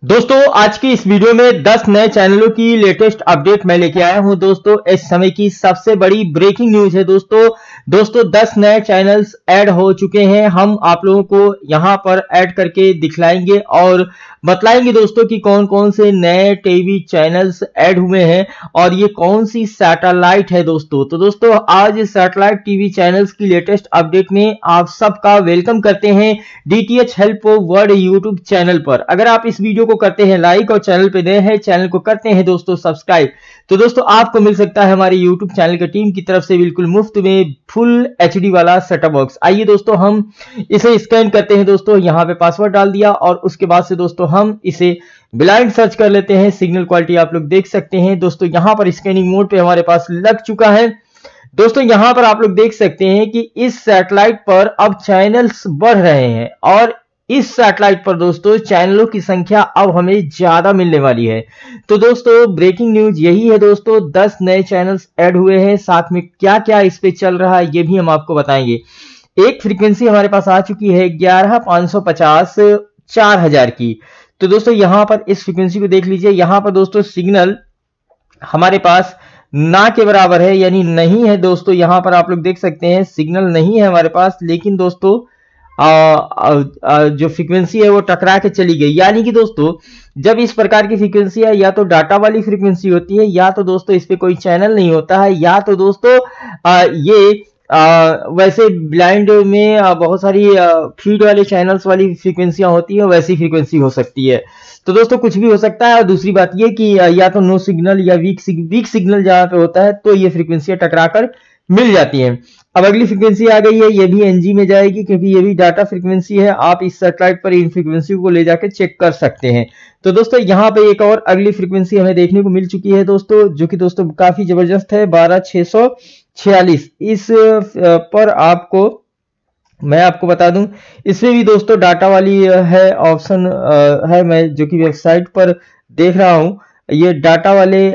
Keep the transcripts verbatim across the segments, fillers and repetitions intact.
दोस्तों आज की इस वीडियो में दस नए चैनलों की लेटेस्ट अपडेट मैं लेके आया हूं। दोस्तों इस समय की सबसे बड़ी ब्रेकिंग न्यूज है। दोस्तों दोस्तों दस नए चैनल्स ऐड हो चुके हैं। हम आप लोगों को यहां पर ऐड करके दिखलाएंगे और बतलाएंगे दोस्तों कि कौन कौन से नए टीवी चैनल्स ऐड हुए हैं और ये कौन सी सैटेलाइट है। दोस्तों तो दोस्तों आज सैटेलाइट टीवी चैनल्स की लेटेस्ट अपडेट में आप सबका वेलकम करते हैं DTH help world YouTube channel पर। अगर आप इस वीडियो को करते हैं लाइक और चैनल पे नए हैं चैनल को करते हैं दोस्तों सब्सक्राइब, तो दोस्तों आपको मिल सकता है हमारी यूट्यूब चैनल की टीम की तरफ से बिल्कुल मुफ्त में फुल एचडी वाला सेटअप बॉक्स। आइए दोस्तों हम इसे स्कैन करते हैं। दोस्तों यहाँ पे पासवर्ड डाल दिया और उसके बाद से दोस्तों हम इसे ब्लाइंड सर्च कर लेते हैं। सिग्नल क्वालिटी आप लोग देख सकते हैं। दोस्तों यहाँ पर स्कैनिंग मोड पे हमारे पास लग चुका है। दोस्तों यहां पर आप लोग देख सकते हैं कि इस सैटेलाइट पर अब चैनल्स बढ़ रहे हैं और इस सैटेलाइट पर दोस्तों चैनलों की संख्या अब हमें ज्यादा मिलने वाली है। तो दोस्तों ब्रेकिंग न्यूज यही है। दोस्तों दस नए चैनल्स ऐड हुए हैं, साथ में क्या क्या इस पे चल रहा है ये भी हम आपको बताएंगे। एक फ्रीक्वेंसी हमारे पास आ चुकी है ग्यारह पांच सौ पचास चार हजार की। तो दोस्तों यहां पर इस फ्रीक्वेंसी को देख लीजिए। यहां पर दोस्तों सिग्नल हमारे पास ना के बराबर है, यानी नहीं है। दोस्तों यहां पर आप लोग देख सकते हैं सिग्नल नहीं है हमारे पास, लेकिन दोस्तों आ, आ, आ, जो फ्रीक्वेंसी है वो टकरा के चली गई। यानी कि दोस्तों जब इस प्रकार की फ्रीक्वेंसी है या तो डाटा वाली फ्रीक्वेंसी होती है या तो दोस्तों इस पे कोई चैनल नहीं होता है या तो दोस्तों आ, ये आ, वैसे ब्लाइंड में आ, बहुत सारी फीड वाले चैनल्स वाली फ्रीक्वेंसियां होती है, वैसी फ्रीक्वेंसी हो सकती है। तो दोस्तों कुछ भी हो सकता है। और दूसरी बात ये कि या तो नो सिग्नल या वीक सिग, वीक सिग्नल जहां पे होता है तो ये फ्रीक्वेंसियां टकराकर मिल जाती हैं। अब अगली फ्रीक्वेंसी आ गई है, ये भी एनजी में जाएगी क्योंकि ये भी डाटा फ्रीक्वेंसी है। आप इस सैटेलाइट पर इन फ्रीक्वेंसी को ले जाकर चेक कर सकते हैं। तो दोस्तों यहाँ पे एक और अगली फ्रीक्वेंसी हमें देखने को मिल चुकी है दोस्तों, जो कि दोस्तों काफी जबरदस्त है, बारह छह सौ छियालीस। इस पर आपको मैं आपको बता दूं इसमें भी दोस्तों डाटा वाली है ऑप्शन है, मैं जो कि वेबसाइट पर देख रहा हूं ये डाटा वाले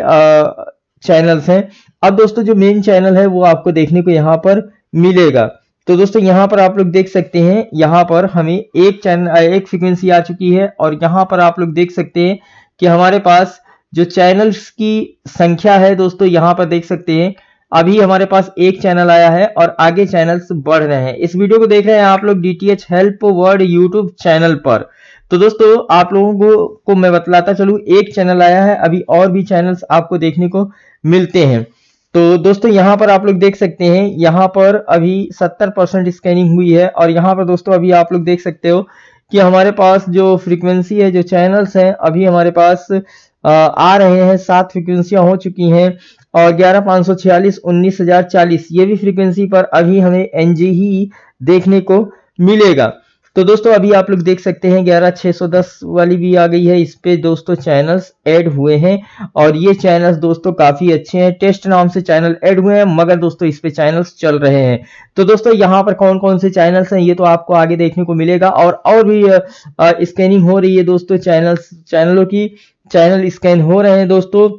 चैनल्स हैं। अब दोस्तों जो मेन चैनल है वो आपको देखने को यहाँ पर मिलेगा। तो दोस्तों यहाँ पर आप लोग देख सकते हैं, यहाँ पर हमें एक चैनल एक फ्रीक्वेंसी आ चुकी है और यहाँ पर आप लोग देख सकते हैं कि हमारे पास जो चैनल्स की संख्या है दोस्तों यहाँ पर देख सकते हैं अभी हमारे पास एक चैनल आया है और आगे चैनल्स बढ़ रहे हैं। इस वीडियो को देख रहे हैं आप लोग DTH help world YouTube channel पर। तो दोस्तों आप लोगों को, को मैं बतलाता चलूं, एक चैनल आया है, अभी और भी चैनल्स आपको देखने को मिलते हैं। तो दोस्तों यहाँ पर आप लोग देख सकते हैं यहाँ पर अभी सत्तर परसेंट स्कैनिंग हुई है और यहाँ पर दोस्तों अभी आप लोग देख सकते हो कि हमारे पास जो फ्रीक्वेंसी है, जो चैनल्स हैं अभी हमारे पास आ, आ रहे हैं। सात फ्रीक्वेंसियां हो चुकी हैं और ग्यारह पांच सौ छियालीस उन्नीस हजार चालीस ये भी फ्रीक्वेंसी पर अभी हमें एनजी ही देखने को मिलेगा। तो दोस्तों अभी आप लोग देख सकते हैं ग्यारह छह सौ दस वाली भी आ गई है। इस पे दोस्तों चैनल्स ऐड हुए हैं और ये चैनल्स दोस्तों काफी अच्छे हैं। टेस्ट नाम से चैनल ऐड हुए हैं मगर दोस्तों इस पे चैनल्स चल रहे हैं। तो दोस्तों यहाँ पर कौन कौन से चैनल्स हैं ये तो आपको आगे देखने को मिलेगा और और भी स्कैनिंग हो रही है दोस्तों, चैनल्स चैनलों की चैनल स्कैन हो रहे हैं दोस्तों।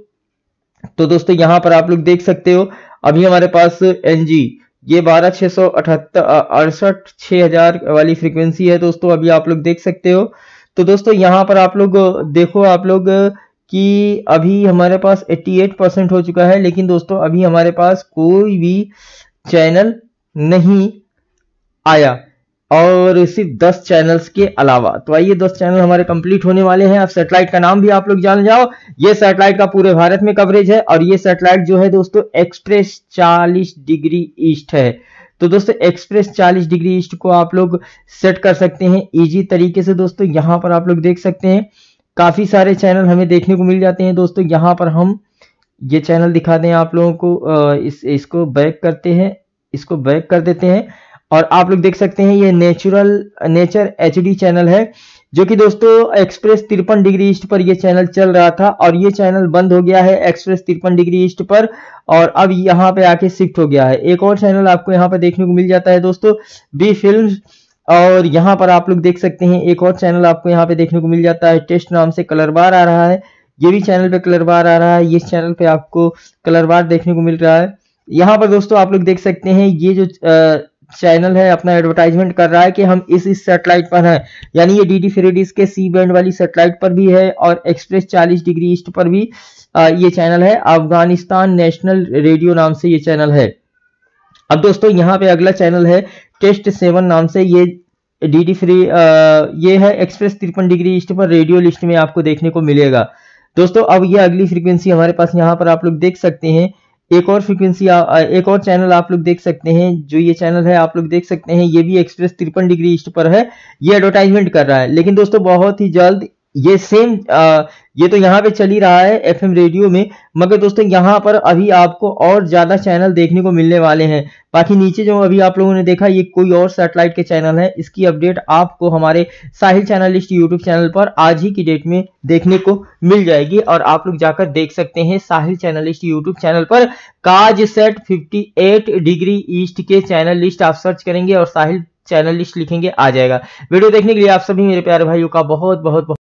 तो दोस्तों यहाँ पर आप लोग देख सकते हो अभी हमारे पास एनजी ये बारह छह सौ अठहत्तर अड़सठ छह हजार वाली फ्रीक्वेंसी है दोस्तों, अभी आप लोग देख सकते हो। तो दोस्तों यहाँ पर आप लोग देखो आप लोग कि अभी हमारे पास अठासी परसेंट हो चुका है, लेकिन दोस्तों अभी हमारे पास कोई भी चैनल नहीं आया और सिर्फ दस चैनल्स के अलावा। तो आइए दस चैनल हमारे कंप्लीट होने वाले हैं। अब सैटेलाइट का नाम भी आप लोग जान जाओ। ये सैटेलाइट का पूरे भारत में कवरेज है और ये सैटेलाइट जो है दोस्तों एक्सप्रेस चालीस डिग्री ईस्ट है। तो दोस्तों एक्सप्रेस चालीस डिग्री ईस्ट को आप लोग सेट कर सकते हैं इजी तरीके से। दोस्तों यहाँ पर आप लोग देख सकते हैं काफी सारे चैनल हमें देखने को मिल जाते हैं। दोस्तों यहाँ पर हम ये चैनल दिखा दें आप लोगों को, इस इसको बैक करते हैं, इसको बैक कर देते हैं और आप लोग देख सकते हैं ये नेचुरल नेचर एचडी चैनल है जो कि दोस्तों एक्सप्रेस तिरपन डिग्री ईस्ट पर ये चैनल चल रहा था और ये चैनल बंद हो गया है एक्सप्रेस तिरपन डिग्री ईस्ट पर और अब यहाँ पे आके शिफ्ट हो गया है। एक और चैनल आपको यहाँ पे देखने को मिल जाता है दोस्तों बी फिल्म, और यहाँ पर आप लोग देख सकते हैं एक और चैनल आपको यहाँ पे देखने को मिल जाता है टेस्ट नाम से कलर बार आ रहा है। ये भी चैनल पे कलर बार आ रहा है, ये चैनल पे आपको कलर बार देखने को मिल रहा है। यहाँ पर दोस्तों आप लोग देख सकते हैं ये जो चैनल है अपना एडवर्टाइजमेंट कर रहा है कि हम इस इस सैटेलाइट पर हैं, यानी ये डी डी फ्री डिश के सी बैंड वाली सैटेलाइट पर भी है और एक्सप्रेस चालीस डिग्री ईस्ट पर भी आ, ये चैनल है। अफगानिस्तान नेशनल रेडियो नाम से ये चैनल है। अब दोस्तों यहाँ पे अगला चैनल है टेस्ट सेवन नाम से, ये डी डी फ्री ये है एक्सप्रेस तिरपन डिग्री ईस्ट पर रेडियो लिस्ट में आपको देखने को मिलेगा। दोस्तों अब ये अगली फ्रीक्वेंसी हमारे पास यहाँ पर आप लोग देख सकते हैं, एक और फ्रीक्वेंसी एक और चैनल आप लोग देख सकते हैं, जो ये चैनल है आप लोग देख सकते हैं, ये भी एक्सप्रेस तिरपन डिग्री ईस्ट पर है। ये एडवर्टाइजमेंट कर रहा है, लेकिन दोस्तों बहुत ही जल्द ये सेम आ, ये तो यहाँ पे चल ही रहा है एफएम रेडियो में, मगर दोस्तों यहाँ पर अभी आपको और ज्यादा चैनल देखने को मिलने वाले हैं। बाकी नीचे जो अभी आप लोगों ने देखा ये कोई और सैटेलाइट के चैनल है, इसकी अपडेट आपको हमारे Sahil channel list YouTube channel पर आज ही की डेट में देखने को मिल जाएगी और आप लोग जाकर देख सकते हैं Sahil channel list YouTube channel पर। काज सेट अट्ठावन डिग्री ईस्ट के चैनल लिस्ट आप सर्च करेंगे और साहिल चैनल लिस्ट लिखेंगे, आ जाएगा। वीडियो देखने के लिए आप सभी मेरे प्यारे भाइयों का बहुत बहुत